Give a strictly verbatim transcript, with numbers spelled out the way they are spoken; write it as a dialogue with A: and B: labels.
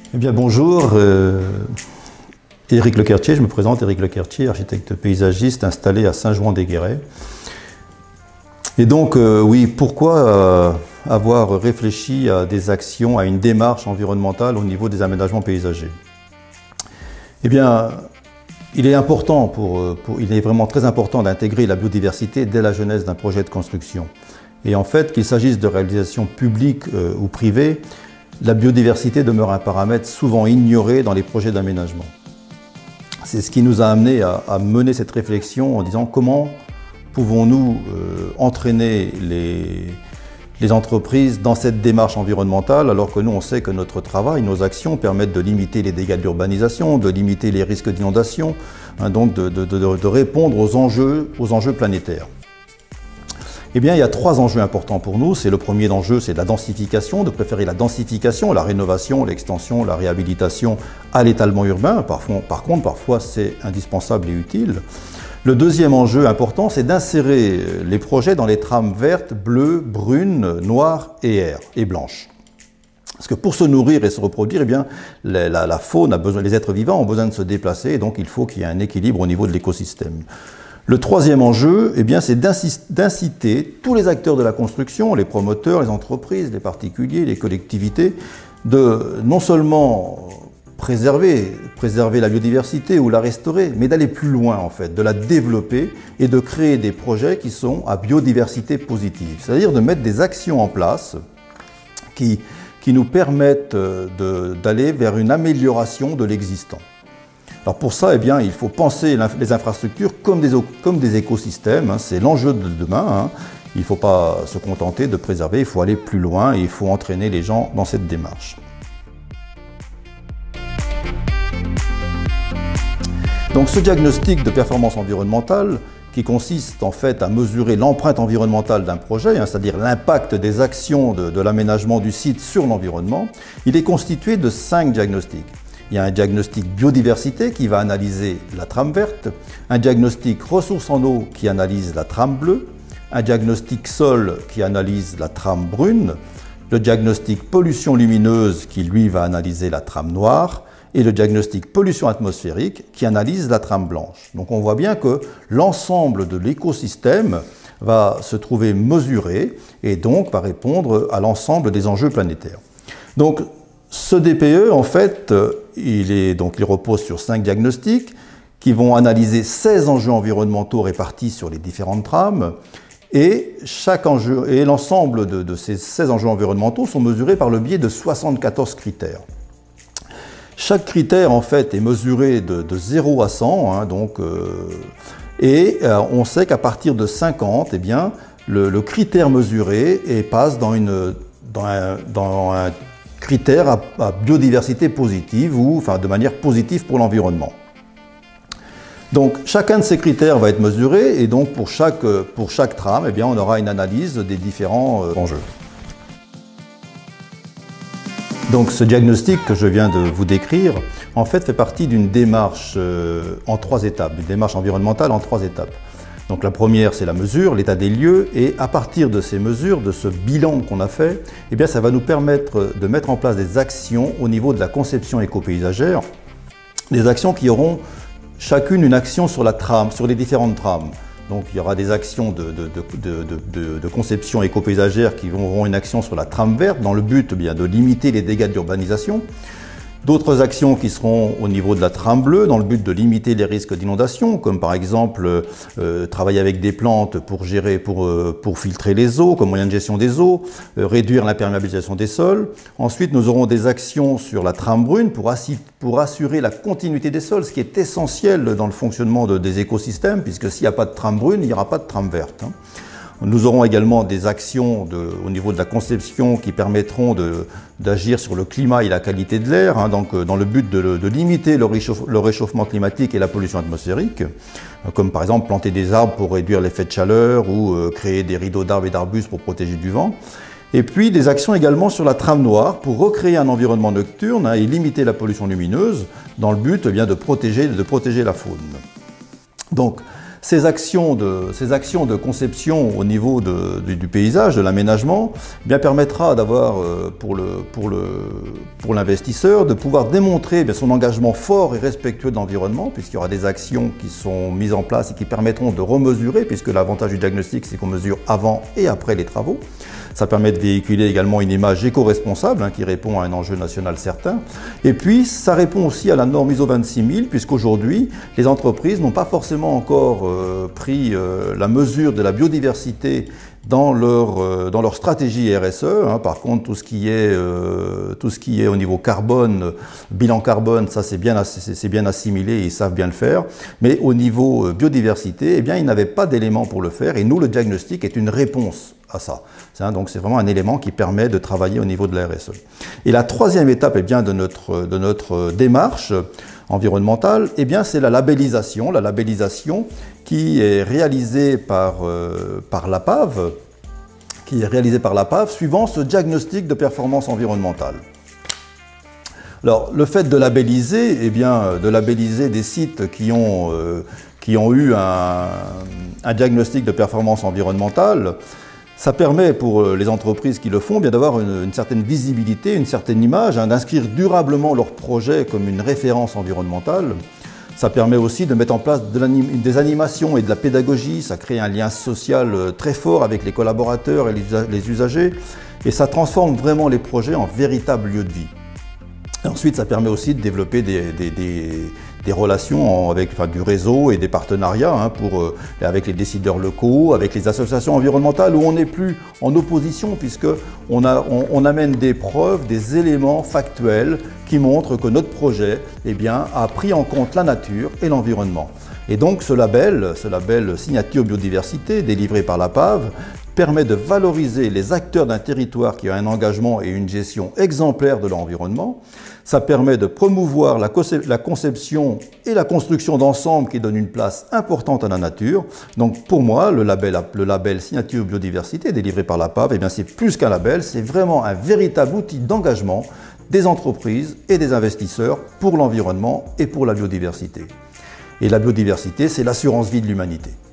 A: Eh bien bonjour, euh, Éric Lequertier, je me présente, Éric Lequertier, architecte paysagiste installé à Saint-Jouan-des-Guérets. Et donc euh, oui, pourquoi euh, avoir réfléchi à des actions, à une démarche environnementale au niveau des aménagements paysagers? Eh bien, il est important, pour, pour, il est vraiment très important d'intégrer la biodiversité dès la genèse d'un projet de construction. Et en fait, qu'il s'agisse de réalisation publique euh, ou privée, la biodiversité demeure un paramètre souvent ignoré dans les projets d'aménagement. C'est ce qui nous a amené à, à mener cette réflexion en disant comment pouvons-nous euh, entraîner les, les entreprises dans cette démarche environnementale alors que nous on sait que notre travail, nos actions permettent de limiter les dégâts de l'urbanisation, de limiter les risques d'inondation, hein, donc de, de, de, de répondre aux enjeux, aux enjeux planétaires. Eh bien, il y a trois enjeux importants pour nous. C'est le premier enjeu, c'est de la densification, de préférer la densification, la rénovation, l'extension, la réhabilitation à l'étalement urbain. Parfois, par contre, parfois, c'est indispensable et utile. Le deuxième enjeu important, c'est d'insérer les projets dans les trames vertes, bleues, brunes, noires et aires, et blanches. Parce que pour se nourrir et se reproduire, eh bien, la, la, la faune a besoin, les êtres vivants ont besoin de se déplacer, et donc il faut qu'il y ait un équilibre au niveau de l'écosystème. Le troisième enjeu, eh bien, c'est d'inciter tous les acteurs de la construction, les promoteurs, les entreprises, les particuliers, les collectivités, de non seulement préserver, préserver la biodiversité ou la restaurer, mais d'aller plus loin en fait, de la développer et de créer des projets qui sont à biodiversité positive. C'est-à-dire de mettre des actions en place qui, qui nous permettent d'aller vers une amélioration de l'existant. Alors pour ça, eh bien, il faut penser les infrastructures comme des, comme des écosystèmes, hein, c'est l'enjeu de demain. Hein. Il ne faut pas se contenter de préserver, il faut aller plus loin et il faut entraîner les gens dans cette démarche. Donc ce diagnostic de performance environnementale, qui consiste en fait à mesurer l'empreinte environnementale d'un projet, hein, c'est-à-dire l'impact des actions de, de l'aménagement du site sur l'environnement, il est constitué de cinq diagnostics. Il y a un diagnostic biodiversité qui va analyser la trame verte, un diagnostic ressources en eau qui analyse la trame bleue, un diagnostic sol qui analyse la trame brune, le diagnostic pollution lumineuse qui lui va analyser la trame noire et le diagnostic pollution atmosphérique qui analyse la trame blanche. Donc on voit bien que l'ensemble de l'écosystème va se trouver mesuré et donc va répondre à l'ensemble des enjeux planétaires. Donc, ce D P E, en fait, il, est, donc, il repose sur cinq diagnostics qui vont analyser seize enjeux environnementaux répartis sur les différentes trames et, chaque enjeu, et l'ensemble de, de ces seize enjeux environnementaux sont mesurés par le biais de soixante-quatorze critères. Chaque critère, en fait, est mesuré de, de zéro à cent, hein, donc, euh, et euh, on sait qu'à partir de cinquante, eh bien, le, le critère mesuré et passe dans, une, dans un, dans un critères à, à biodiversité positive ou enfin, de manière positive pour l'environnement. Donc chacun de ces critères va être mesuré et donc pour chaque, pour chaque trame, eh bien, on aura une analyse des différents euh, enjeux. Donc ce diagnostic que je viens de vous décrire, en fait, fait partie d'une démarche euh, en trois étapes, une démarche environnementale en trois étapes. Donc la première, c'est la mesure, l'état des lieux, et à partir de ces mesures, de ce bilan qu'on a fait, eh bien, ça va nous permettre de mettre en place des actions au niveau de la conception éco-paysagère, des actions qui auront chacune une action sur la trame, sur les différentes trames. Donc il y aura des actions de, de, de, de, de, de conception éco-paysagère qui auront une action sur la trame verte, dans le but bien, de limiter les dégâts d'urbanisation. D'autres actions qui seront au niveau de la trame bleue dans le but de limiter les risques d'inondation, comme par exemple euh, travailler avec des plantes pour gérer, pour, euh, pour filtrer les eaux, comme moyen de gestion des eaux, euh, réduire l'imperméabilisation des sols. Ensuite, nous aurons des actions sur la trame brune pour, assi pour assurer la continuité des sols, ce qui est essentiel dans le fonctionnement de, des écosystèmes, puisque s'il n'y a pas de trame brune, il n'y aura pas de trame verte. Hein. Nous aurons également des actions de, au niveau de la conception qui permettront d'agir sur le climat et la qualité de l'air, hein, donc dans le but de, de limiter le, réchauffe, le réchauffement climatique et la pollution atmosphérique, comme par exemple planter des arbres pour réduire l'effet de chaleur ou euh, créer des rideaux d'arbres et d'arbustes pour protéger du vent. Et puis des actions également sur la trame noire pour recréer un environnement nocturne hein, et limiter la pollution lumineuse dans le but eh bien, de, protéger, de protéger la faune. Donc, Ces actions de, ces actions de conception au niveau de, du, du paysage, de l'aménagement, eh bien permettra d'avoir euh, pour le, pour le, pour l'investisseur de pouvoir démontrer eh bien, son engagement fort et respectueux de l'environnement, puisqu'il y aura des actions qui sont mises en place et qui permettront de remesurer, puisque l'avantage du diagnostic, c'est qu'on mesure avant et après les travaux. Ça permet de véhiculer également une image éco-responsable hein, qui répond à un enjeu national certain. Et puis, ça répond aussi à la norme I S O vingt-six mille, puisqu'aujourd'hui, les entreprises n'ont pas forcément encore euh, pris euh, la mesure de la biodiversité dans leur, euh, dans leur stratégie R S E. Hein. Par contre, tout ce, qui est, euh, tout ce qui est au niveau carbone, bilan carbone, ça c'est bien, c'est bien assimilé et ils savent bien le faire. Mais au niveau euh, biodiversité, eh bien, ils n'avaient pas d'éléments pour le faire. Et nous, le diagnostic est une réponse à ça. Donc c'est vraiment un élément qui permet de travailler au niveau de la R S E. Et la troisième étape eh bien, de, notre, de notre démarche environnementale, eh bien, c'est la labellisation. La labellisation qui est réalisée par, euh, par l'A P A V, qui est réalisée par l'A P A V suivant ce diagnostic de performance environnementale. Alors, le fait de labelliser, eh bien, de labelliser des sites qui ont, euh, qui ont eu un, un diagnostic de performance environnementale, ça permet pour les entreprises qui le font d'avoir une, une certaine visibilité, une certaine image, hein, d'inscrire durablement leur projet comme une référence environnementale. Ça permet aussi de mettre en place de des animations et de la pédagogie, ça crée un lien social très fort avec les collaborateurs et les usagers, et ça transforme vraiment les projets en véritables lieux de vie. Et ensuite, ça permet aussi de développer des, des, des, des relations avec enfin, du réseau et des partenariats hein, pour, euh, avec les décideurs locaux, avec les associations environnementales, où on n'est plus en opposition, puisqu'on on, on amène des preuves, des éléments factuels qui montrent que notre projet eh bien, a pris en compte la nature et l'environnement. Et donc ce label, ce label signature biodiversité délivré par l'A P A V, permet de valoriser les acteurs d'un territoire qui a un engagement et une gestion exemplaire de l'environnement. Ça permet de promouvoir la conception et la construction d'ensembles qui donnent une place importante à la nature. Donc pour moi, le label, le label signature biodiversité délivré par l'A P A V, eh bien c'est plus qu'un label, c'est vraiment un véritable outil d'engagement des entreprises et des investisseurs pour l'environnement et pour la biodiversité. Et la biodiversité, c'est l'assurance vie de l'humanité.